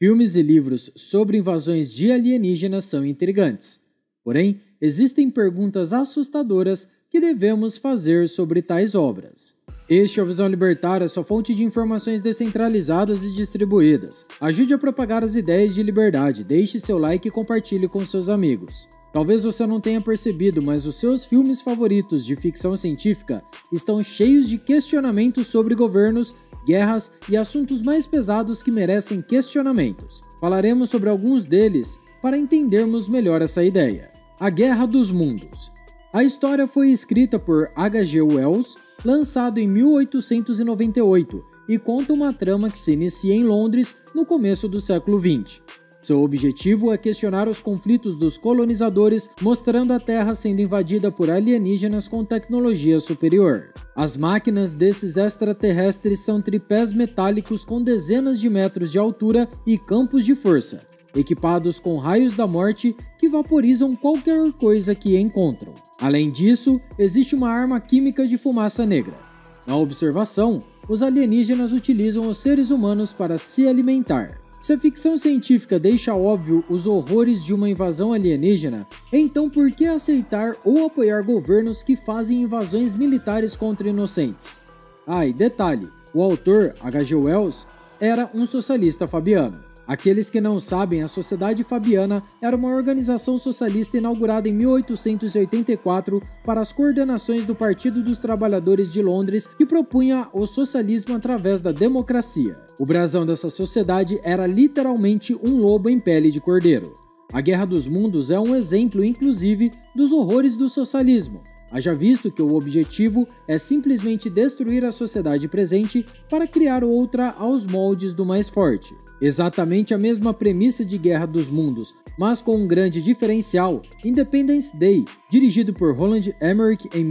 Filmes e livros sobre invasões de alienígenas são intrigantes. Porém, existem perguntas assustadoras que devemos fazer sobre tais obras. Este é o Visão Libertária, sua fonte de informações descentralizadas e distribuídas. Ajude a propagar as ideias de liberdade, deixe seu like e compartilhe com seus amigos. Talvez você não tenha percebido, mas os seus filmes favoritos de ficção científica estão cheios de questionamentos sobre governos, guerras e assuntos mais pesados que merecem questionamentos. Falaremos sobre alguns deles para entendermos melhor essa ideia. A Guerra dos Mundos. A história foi escrita por H.G. Wells, lançado em 1898, e conta uma trama que se inicia em Londres no começo do século XX. Seu objetivo é questionar os conflitos dos colonizadores, mostrando a Terra sendo invadida por alienígenas com tecnologia superior. As máquinas desses extraterrestres são tripés metálicos com dezenas de metros de altura e campos de força, equipados com raios da morte que vaporizam qualquer coisa que encontram. Além disso, existe uma arma química de fumaça negra. Na observação, os alienígenas utilizam os seres humanos para se alimentar. Se a ficção científica deixa óbvio os horrores de uma invasão alienígena, então por que aceitar ou apoiar governos que fazem invasões militares contra inocentes? E detalhe, o autor, H.G. Wells, era um socialista fabiano. Aqueles que não sabem, a Sociedade Fabiana era uma organização socialista inaugurada em 1884 para as coordenações do Partido dos Trabalhadores de Londres, que propunha o socialismo através da democracia. O brasão dessa sociedade era literalmente um lobo em pele de cordeiro. A Guerra dos Mundos é um exemplo, inclusive, dos horrores do socialismo. Haja visto que o objetivo é simplesmente destruir a sociedade presente para criar outra aos moldes do mais forte. Exatamente a mesma premissa de Guerra dos Mundos, mas com um grande diferencial, Independence Day, dirigido por Roland Emmerich em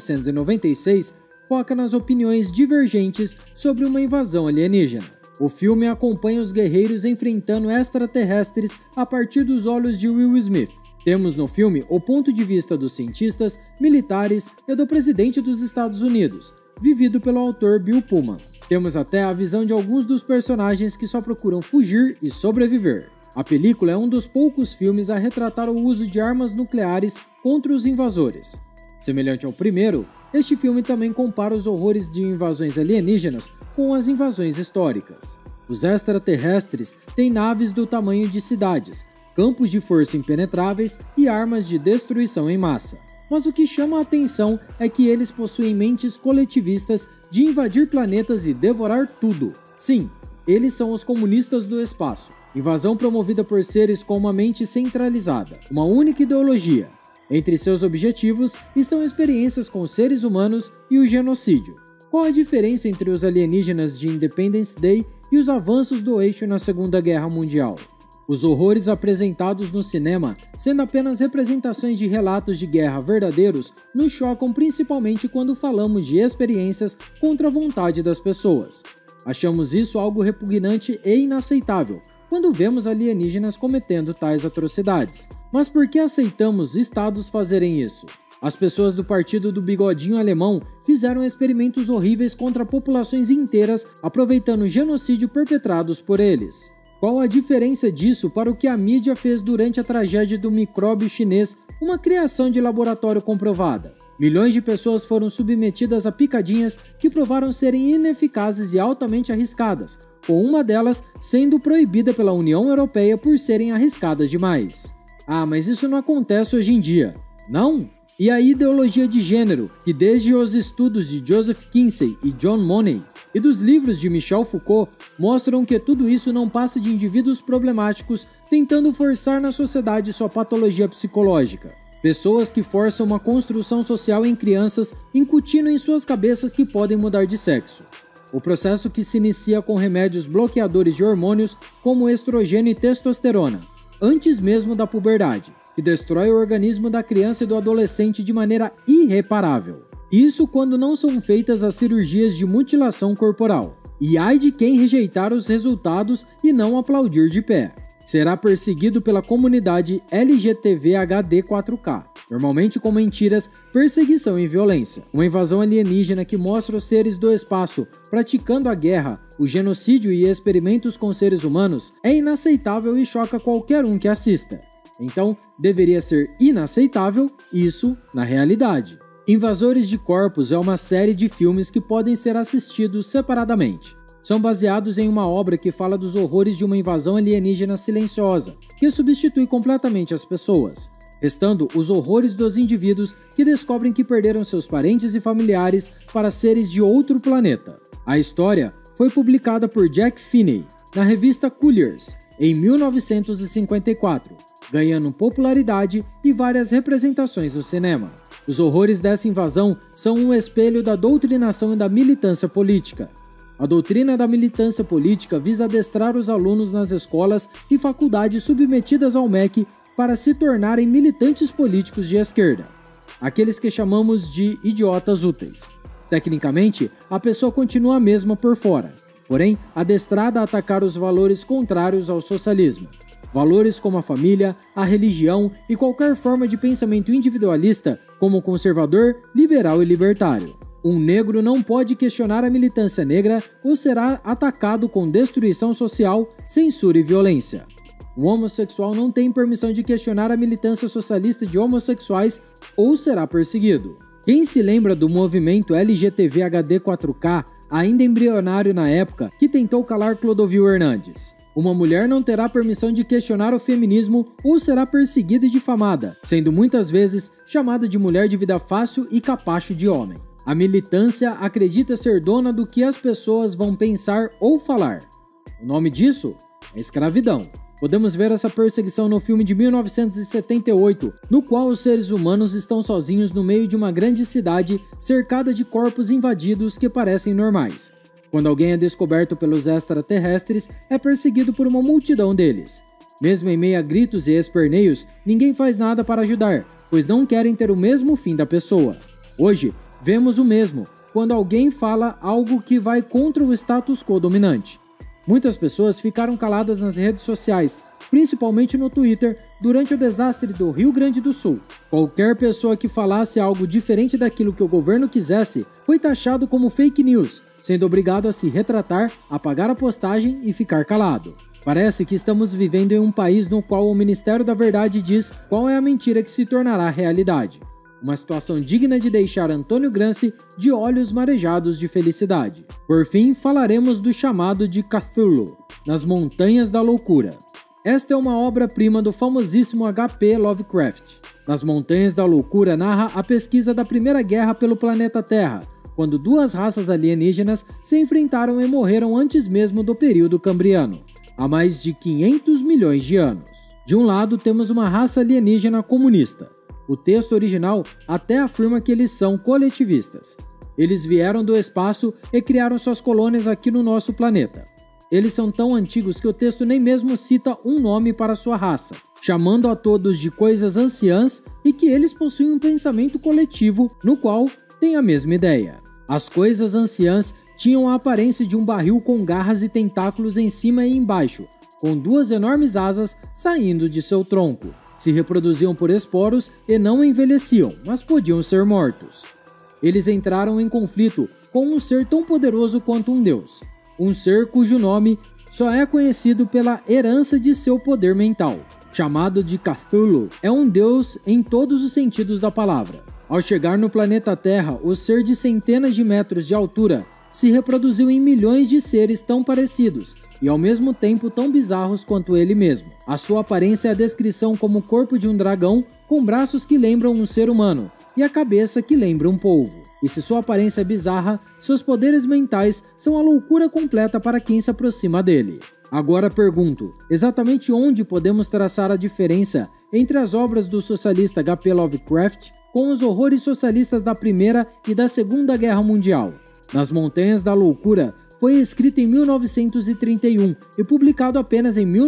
1996, foca nas opiniões divergentes sobre uma invasão alienígena. O filme acompanha os guerreiros enfrentando extraterrestres a partir dos olhos de Will Smith. Temos no filme o ponto de vista dos cientistas, militares e do presidente dos Estados Unidos, vivido pelo autor Bill Pullman. Temos até a visão de alguns dos personagens que só procuram fugir e sobreviver. A película é um dos poucos filmes a retratar o uso de armas nucleares contra os invasores. Semelhante ao primeiro, este filme também compara os horrores de invasões alienígenas com as invasões históricas. Os extraterrestres têm naves do tamanho de cidades, campos de força impenetráveis e armas de destruição em massa. Mas o que chama a atenção é que eles possuem mentes coletivistas de invadir planetas e devorar tudo. Sim, eles são os comunistas do espaço. Invasão promovida por seres com uma mente centralizada, uma única ideologia. Entre seus objetivos estão experiências com seres humanos e o genocídio. Qual a diferença entre os alienígenas de Independence Day e os avanços do eixo na Segunda Guerra Mundial? Os horrores apresentados no cinema, sendo apenas representações de relatos de guerra verdadeiros, nos chocam principalmente quando falamos de experiências contra a vontade das pessoas. Achamos isso algo repugnante e inaceitável quando vemos alienígenas cometendo tais atrocidades. Mas por que aceitamos estados fazerem isso? As pessoas do Partido do Bigodinho Alemão fizeram experimentos horríveis contra populações inteiras, aproveitando o genocídio perpetrados por eles. Qual a diferença disso para o que a mídia fez durante a tragédia do micróbio chinês, uma criação de laboratório comprovada? Milhões de pessoas foram submetidas a picadinhas que provaram serem ineficazes e altamente arriscadas, com uma delas sendo proibida pela União Europeia por serem arriscadas demais. Mas isso não acontece hoje em dia, não? E a ideologia de gênero, que desde os estudos de Joseph Kinsey e John Money e dos livros de Michel Foucault, mostram que tudo isso não passa de indivíduos problemáticos tentando forçar na sociedade sua patologia psicológica. Pessoas que forçam uma construção social em crianças, incutindo em suas cabeças que podem mudar de sexo. O processo que se inicia com remédios bloqueadores de hormônios como estrogênio e testosterona, antes mesmo da puberdade, que destrói o organismo da criança e do adolescente de maneira irreparável. Isso quando não são feitas as cirurgias de mutilação corporal. E ai de quem rejeitar os resultados e não aplaudir de pé. Será perseguido pela comunidade LGTB-HD4K, normalmente com mentiras, perseguição e violência. Uma invasão alienígena que mostra os seres do espaço praticando a guerra o genocídio e experimentos com seres humanos é inaceitável e choca qualquer um que assista. Então, deveria ser inaceitável isso na realidade. Invasores de Corpos é uma série de filmes que podem ser assistidos separadamente. São baseados em uma obra que fala dos horrores de uma invasão alienígena silenciosa, que substitui completamente as pessoas, restando os horrores dos indivíduos que descobrem que perderam seus parentes e familiares para seres de outro planeta. A história foi publicada por Jack Finney na revista Colliers em 1954, ganhando popularidade e várias representações no cinema. Os horrores dessa invasão são um espelho da doutrinação e da militância política. A doutrina da militância política visa adestrar os alunos nas escolas e faculdades submetidas ao MEC para se tornarem militantes políticos de esquerda, aqueles que chamamos de idiotas úteis. Tecnicamente, a pessoa continua a mesma por fora, porém adestrada a atacar os valores contrários ao socialismo. Valores como a família, a religião e qualquer forma de pensamento individualista, como conservador, liberal e libertário. Um negro não pode questionar a militância negra ou será atacado com destruição social, censura e violência. Um homossexual não tem permissão de questionar a militância socialista de homossexuais ou será perseguido. Quem se lembra do movimento LGTB HD 4K, ainda embrionário na época, que tentou calar Clodovil Hernandes? Uma mulher não terá permissão de questionar o feminismo ou será perseguida e difamada, sendo muitas vezes chamada de mulher de vida fácil e capacho de homem. A militância acredita ser dona do que as pessoas vão pensar ou falar. O nome disso é escravidão. Podemos ver essa perseguição no filme de 1978, no qual os seres humanos estão sozinhos no meio de uma grande cidade cercada de corpos invadidos que parecem normais. Quando alguém é descoberto pelos extraterrestres, é perseguido por uma multidão deles. Mesmo em meio a gritos e esperneios, ninguém faz nada para ajudar, pois não querem ter o mesmo fim da pessoa. Hoje, vemos o mesmo quando alguém fala algo que vai contra o status quo dominante. Muitas pessoas ficaram caladas nas redes sociais, principalmente no Twitter, durante o desastre do Rio Grande do Sul. Qualquer pessoa que falasse algo diferente daquilo que o governo quisesse foi taxado como fake news, sendo obrigado a se retratar, apagar a postagem e ficar calado. Parece que estamos vivendo em um país no qual o Ministério da Verdade diz qual é a mentira que se tornará realidade. Uma situação digna de deixar Antônio Gramsci de olhos marejados de felicidade. Por fim, falaremos do chamado de Cthulhu, nas Montanhas da Loucura. Esta é uma obra-prima do famosíssimo H.P. Lovecraft. Nas Montanhas da Loucura narra a pesquisa da Primeira Guerra pelo planeta Terra, quando duas raças alienígenas se enfrentaram e morreram antes mesmo do período cambriano, há mais de 500 milhões de anos. De um lado, temos uma raça alienígena comunista. O texto original até afirma que eles são coletivistas. Eles vieram do espaço e criaram suas colônias aqui no nosso planeta. Eles são tão antigos que o texto nem mesmo cita um nome para sua raça, chamando a todos de coisas anciãs e que eles possuem um pensamento coletivo no qual têm a mesma ideia. As coisas anciãs tinham a aparência de um barril com garras e tentáculos em cima e embaixo, com duas enormes asas saindo de seu tronco. Se reproduziam por esporos e não envelheciam, mas podiam ser mortos. Eles entraram em conflito com um ser tão poderoso quanto um deus, um ser cujo nome só é conhecido pela herança de seu poder mental. Chamado de Cthulhu, é um deus em todos os sentidos da palavra. Ao chegar no planeta Terra, o ser de centenas de metros de altura se reproduziu em milhões de seres tão parecidos e ao mesmo tempo tão bizarros quanto ele mesmo. A sua aparência é a descrição como o corpo de um dragão com braços que lembram um ser humano e a cabeça que lembra um polvo. E se sua aparência é bizarra, seus poderes mentais são a loucura completa para quem se aproxima dele. Agora pergunto, exatamente onde podemos traçar a diferença entre as obras do socialista H.P. Lovecraft com os horrores socialistas da Primeira e da Segunda Guerra Mundial? Nas Montanhas da Loucura foi escrito em 1931 e publicado apenas em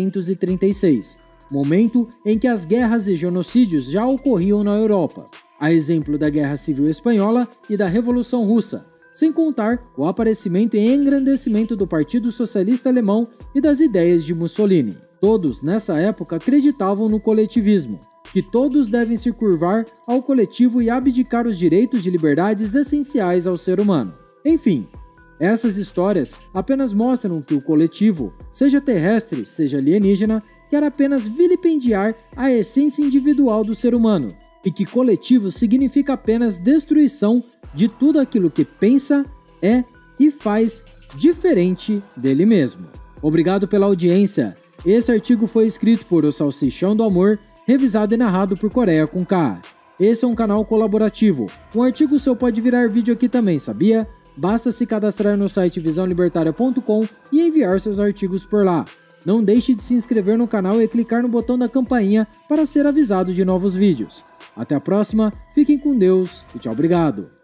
1936, momento em que as guerras e genocídios já ocorriam na Europa, a exemplo da Guerra Civil Espanhola e da Revolução Russa, sem contar o aparecimento e engrandecimento do Partido Socialista Alemão e das ideias de Mussolini. Todos, nessa época, acreditavam no coletivismo, que todos devem se curvar ao coletivo e abdicar os direitos de liberdades essenciais ao ser humano. Enfim, Essas histórias apenas mostram que o coletivo, seja terrestre, seja alienígena, quer apenas vilipendiar a essência individual do ser humano, e que coletivo significa apenas destruição de tudo aquilo que pensa, é e faz diferente dele mesmo. Obrigado pela audiência. Esse artigo foi escrito por O Salsichão do Amor, revisado e narrado por Coreia com K. Esse é um canal colaborativo. Um artigo seu pode virar vídeo aqui também, sabia? Basta se cadastrar no site visãolibertaria.com e enviar seus artigos por lá. Não deixe de se inscrever no canal e clicar no botão da campainha para ser avisado de novos vídeos. Até a próxima, fiquem com Deus e tchau, obrigado!